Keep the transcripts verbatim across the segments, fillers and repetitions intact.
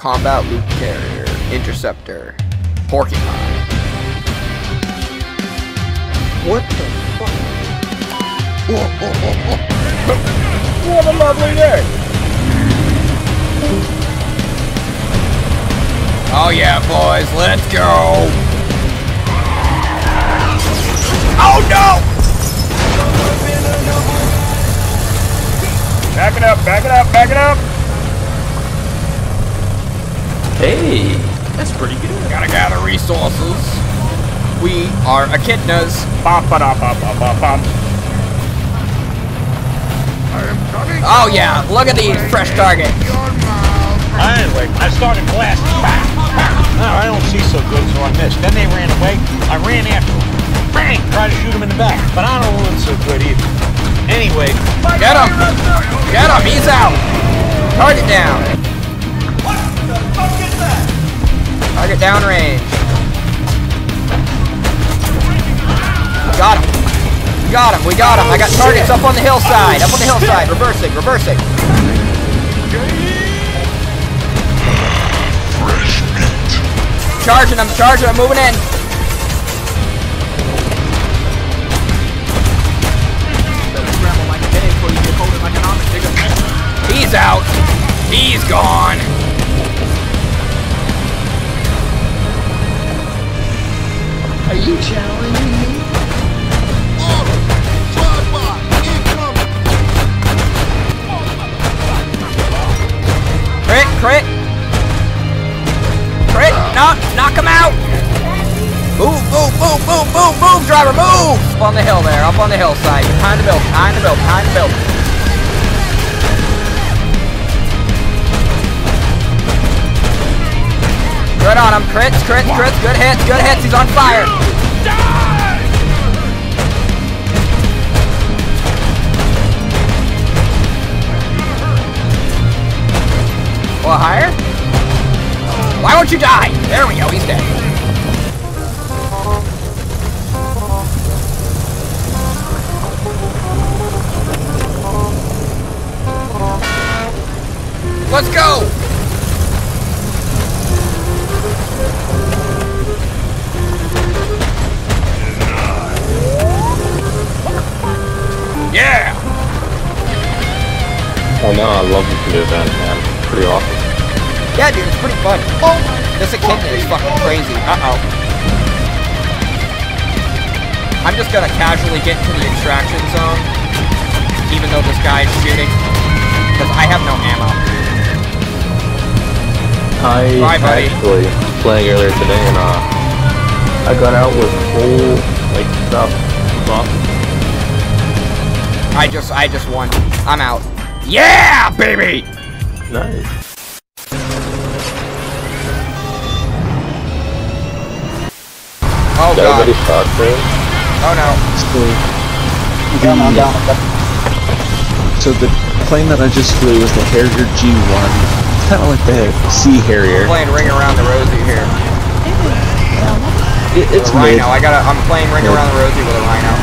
Combat Loot Carrier. Interceptor. Porcupine. What the fuck? What a lovely day! Oh yeah, boys, let's go! Oh no! Back it up, back it up, back it up! Hey, that's pretty good. Gotta gather resources. We are echidnas. Bop, ba, da, bop, bop, bop, bop. Oh yeah, look at these fresh targets. Anyway, I started blasting. No, I don't see so good, so I missed. Then they ran away. I ran after them. Bang! Tried to shoot him in the back, but I don't look so good either. Anyway, get him! Get him! He's out! Target down! What the fuck is that? Target down range. Got him! Got him! We got him! I got targets up on the hillside! Up on the hillside! Reversing! Reversing! Charging! I'm charging! I'm moving in! He's out! He's gone! Are you challenging me? Crit! Crit! Crit! Knock! Knock him out! Move! Move! Move! Move! Move! Move! Driver! Move! Up on the hill there. Up on the hillside. Behind the building. Behind the building. Behind the building. Good on him. Crits, crits, crits. Good hits, good hits. He's on fire. Well, higher? Why won't you die? There we go. He's dead. Let's go! Yeah! Oh no, I love the new event, man. Pretty awesome. Yeah, dude, it's pretty fun. Oh! This echidna is fucking crazy. Uh-oh. I'm just gonna casually get to the extraction zone, even though this guy is shooting, because I have no ammo. I Bye, buddy. actually playing earlier today, and uh, I got out with full like stuff. It was awesome. I just, I just won. I'm out. Yeah, baby! Nice. Oh, Did God. everybody start there? Oh, no. Down, down, down. So the plane that I just flew was the Harrier G one. It's kind of like the Sea Harrier. I'm playing Ring Around the Rosie here. It, it's with a mid. rhino. I gotta, I'm playing Ring Mid. Around the Rosie with a rhino.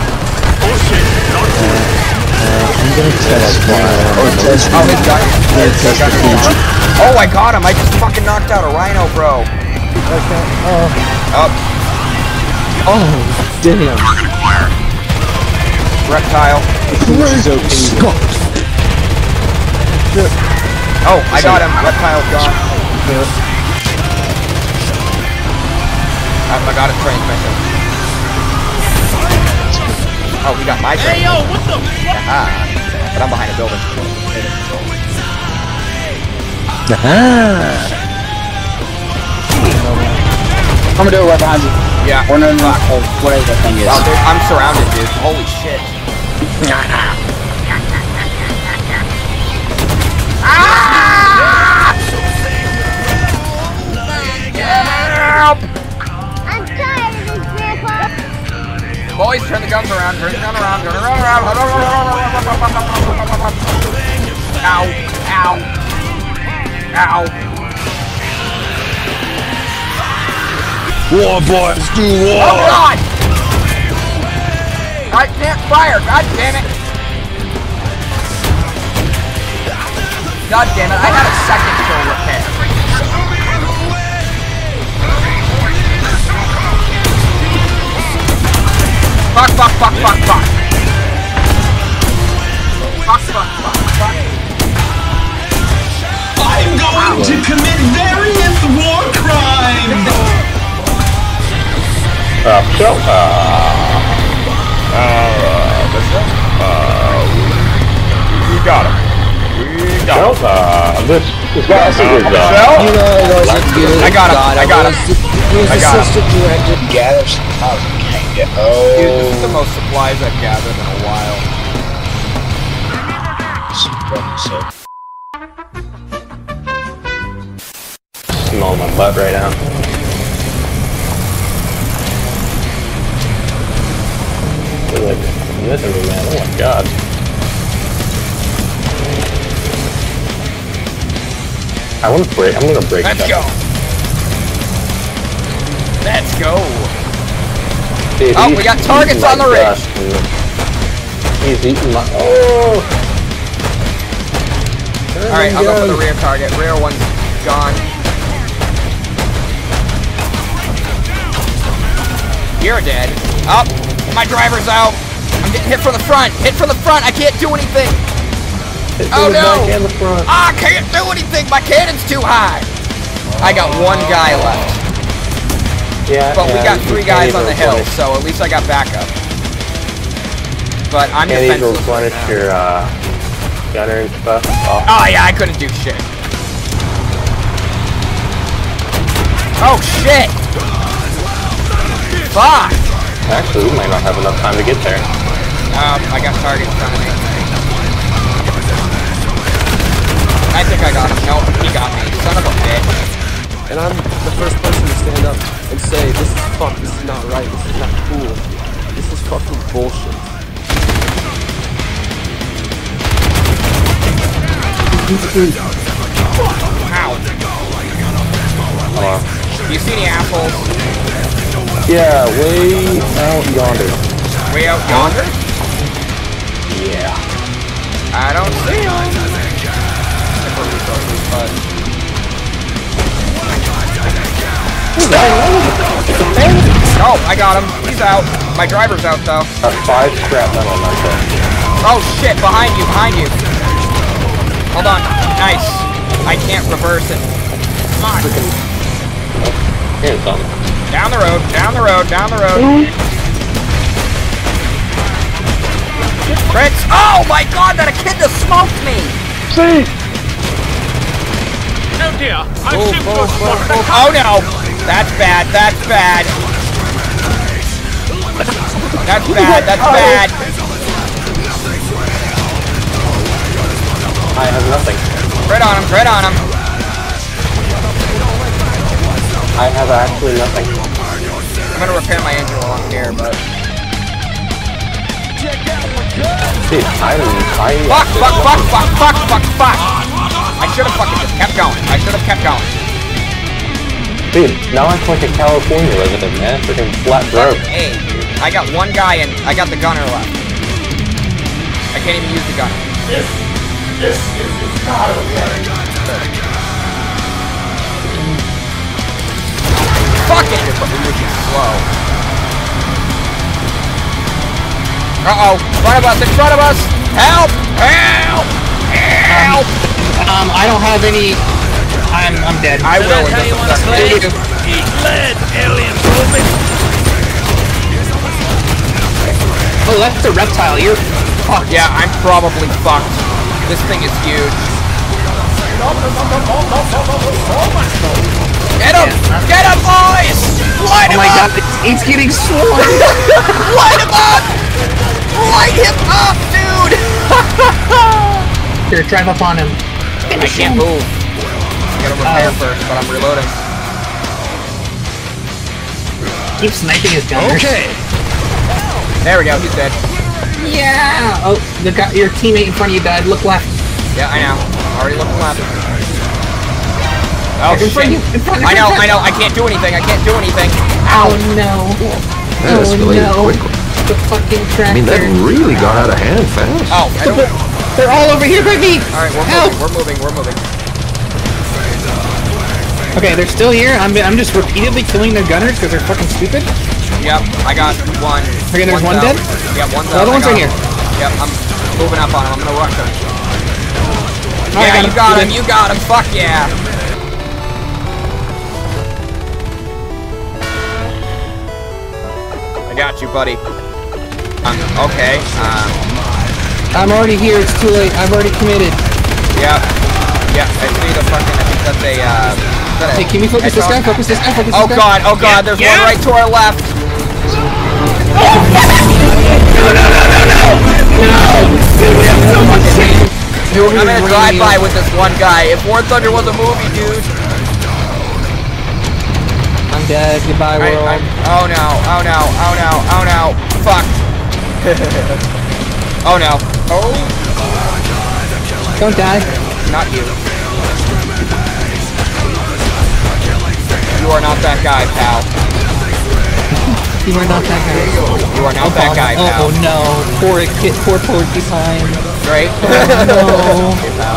Uh, I'm gonna test fly. Or test. Oh, his gun. Yeah, His test gun the is Fuji. on. Oh, I got him. I just fucking knocked out a rhino, bro. Okay. Oh. Up. Oh, damn. Reptile. Great Scott. Oh, I got him. Reptile's gone. I got his transmission. Oh, we got my transmission. Hey, yo, what the fuck? Ah, but I'm behind a building. Ah. I'm gonna do it right behind you. Yeah. Or no, no, no. Oh, whatever that thing is. Oh, dude, I'm surrounded, dude. Holy shit. Ah! Help! I'm tired of this, Grandpa. Boys, turn the guns around, turn the gun around, turn the gun around. Ow, ow, ow. war boys do war. Oh God! I can't fire, god damn it. God damn it, I had a second to repair. Fuck, fuck, fuck, fuck, fuck. Fuck, fuck, fuck, fuck. I'm going to commit various war crimes! Uh, so, uh, uh, uh, we got him. We got him. Uh, this, this guy is, uh, You know, it wasn't good. I got him, I got him. He was I got him. assistant director. Gather some housing. Can't get. Oh. Dude, this is the most supplies I've gathered in a while. smell my butt right now. They're like missing me, man. Oh my god. I want to break. I'm gonna break. Let's stuff. go. Let's go. Dude, Oh, he's we got targets eating on my the ridge. dust, man. He's eating my. Oh. All right, I'll go for the rear target. Rear one's gone. You're dead. Up. Oh, my driver's out. I'm getting hit from the front. Hit from the front. I can't do anything. Oh no! I can't do anything. My cannon's too high. I got one guy left. Yeah, But we yeah, got you three can't guys on even the hill, replenish- so at least I got backup. But I'm Can't even defenseless right replenish now. your uh, gunner and stuff. Oh. Oh yeah, I couldn't do shit. Oh shit! Fuck! Actually, we might not have enough time to get there. Um, I got target in front of me. I think I got him. No, he got me. Son of a bitch. And I'm the first person to stand up and say, this is fuck, this is not right, this is not cool. This is fucking bullshit. Ow. Hello. Do you see any assholes Yeah, way out yonder. way out yonder? Yeah. I don't see them. But oh, I got him. He's out. My driver's out though. Uh, five scrap metal on that thing. Oh shit! Behind you! Behind you! Hold on. Nice. I can't reverse it. Come on. Here's something. Down the road. Down the road. Down the road. Fritz! Oh my God! That echidna smoked me. See. Oh dear, I Move, seem to move, have move, spotted a move. Oh no! That's bad. That's bad. That's bad. That's bad. I have nothing. Crit on him. Crit on him. I have actually nothing. I'm gonna repair my engine while I'm here, but Dude, I'm. I. fuck! Fuck! Fuck! Fuck! Fuck! Fuck! Fuck! I should have fucking just kept going. I should have kept going. Dude, now I'm like a California resident, man. Freaking flat road. Hey, I got one guy and I got the gunner left. I can't even use the gunner. This, this is not okay. Fuck it! Which is slow. Uh-oh. In front of us! In front of us! Help! Help! Help! Um, I don't have any. I'm I'm dead. I will in just a second. Eat lead, alien movement. Oh, that's a reptile. You're fucked. Yeah, I'm probably fucked. This thing is huge. Get him! Get him, boys! Light Oh him my up! god, it's, it's getting swollen. Light him up! Light him up, dude! Here, drive up on him. I can't move. I gotta repair Uh, first, but I'm reloading. Keep sniping his gunners. Okay. There we go, he's dead. Yeah. Oh, the guy, your teammate in front of you died. Look left. Yeah, I know. Already looking left. Oh, in front of shit. you. In front of I you. know, I know, I can't do anything, I can't do anything. Oh no. That oh escalated no. quickly. The fucking tractor. I mean, that really got out of hand fast. Oh, I don't... They're all over here by me. Alright, we're Help. moving, we're moving, we're moving. Okay, they're still here. I'm I'm just repeatedly killing their gunners because they're fucking stupid. Yep, I got one. Okay, there's one down. dead? Yep, one's The down. other one's I got right him. here. Yep, I'm moving up on him. I'm gonna rush him. Oh, yeah, I got you him. got You him. did. You got him. Fuck yeah. I got you, buddy. Um, okay. Um, I'm already here. It's too late. I've already committed. yep. Yep, I see the fucking, I think that's a, uh... is that a Hey, can we focus this guy? hedgehog? Focus this guy? Focus Oh this guy? god, oh god, there's one right to our left. I'm gonna drive by with this one guy. If War Thunder was a movie, dude. I'm dead. Goodbye, I, world. I'm, oh no, oh no, oh no, oh no. Fuck. Oh no. Oh. Don't die. Not you. You are not that guy, pal. You are not that guy. You are not oh, that guy, oh, pal. Oh no. Poor kid. Poor porcupine. Great. Oh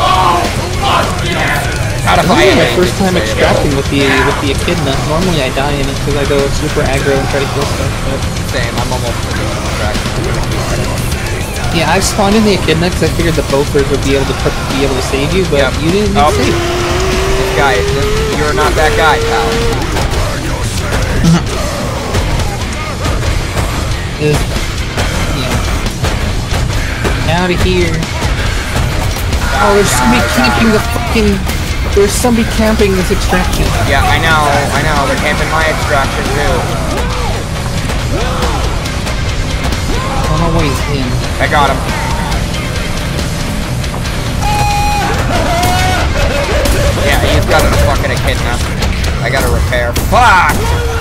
How to no. buy This is my it? first time extracting with the with the echidna. Normally I die in it because I go super aggro and try to kill stuff. But Same. I'm almost to the track. yeah, I spawned in the echidna because I figured the Bofers would be able to put, be able to save you, but Yep. you didn't need Oh. to save. This guy, this, you're not that guy, pal. Is yeah. Out of here. Oh, there's somebody camping the fucking... There's somebody camping this extraction. Yeah, I know, I know. They're camping my extraction too. I don't know what he's in. I got him. Yeah, he's got a fucking echidna. I gotta repair. Fuck!